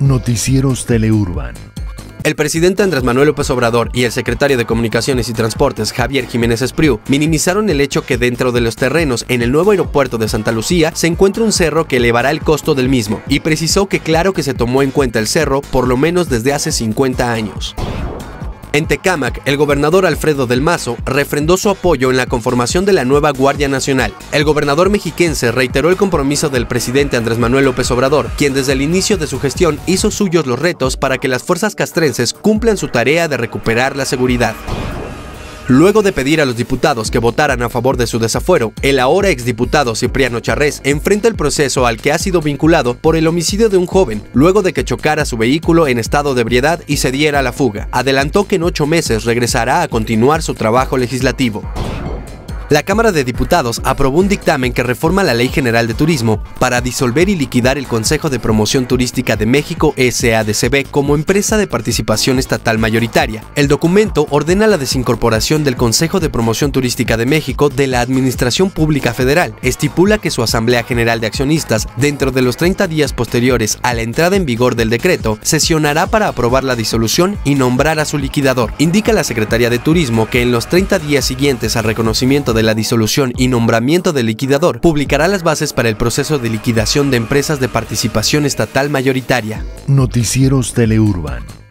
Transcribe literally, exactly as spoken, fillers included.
Noticieros Teleurban. El presidente Andrés Manuel López Obrador y el secretario de Comunicaciones y Transportes, Javier Jiménez Espriu, minimizaron el hecho que dentro de los terrenos en el nuevo aeropuerto de Santa Lucía se encuentra un cerro que elevará el costo del mismo, y precisó que claro que se tomó en cuenta el cerro por lo menos desde hace cincuenta años. En Tecámac, el gobernador Alfredo del Mazo refrendó su apoyo en la conformación de la nueva Guardia Nacional. El gobernador mexiquense reiteró el compromiso del presidente Andrés Manuel López Obrador, quien desde el inicio de su gestión hizo suyos los retos para que las fuerzas castrenses cumplan su tarea de recuperar la seguridad. Luego de pedir a los diputados que votaran a favor de su desafuero, el ahora exdiputado Cipriano Charrés enfrenta el proceso al que ha sido vinculado por el homicidio de un joven, luego de que chocara su vehículo en estado de ebriedad y se diera a la fuga. Adelantó que en ocho meses regresará a continuar su trabajo legislativo. La Cámara de Diputados aprobó un dictamen que reforma la Ley General de Turismo para disolver y liquidar el Consejo de Promoción Turística de México S A D C B como empresa de participación estatal mayoritaria. El documento ordena la desincorporación del Consejo de Promoción Turística de México de la Administración Pública Federal. Estipula que su Asamblea General de Accionistas, dentro de los treinta días posteriores a la entrada en vigor del decreto, sesionará para aprobar la disolución y nombrar a su liquidador. Indica la Secretaría de Turismo que en los treinta días siguientes al reconocimiento de de la disolución y nombramiento del liquidador, publicará las bases para el proceso de liquidación de empresas de participación estatal mayoritaria. Noticieros Teleurban.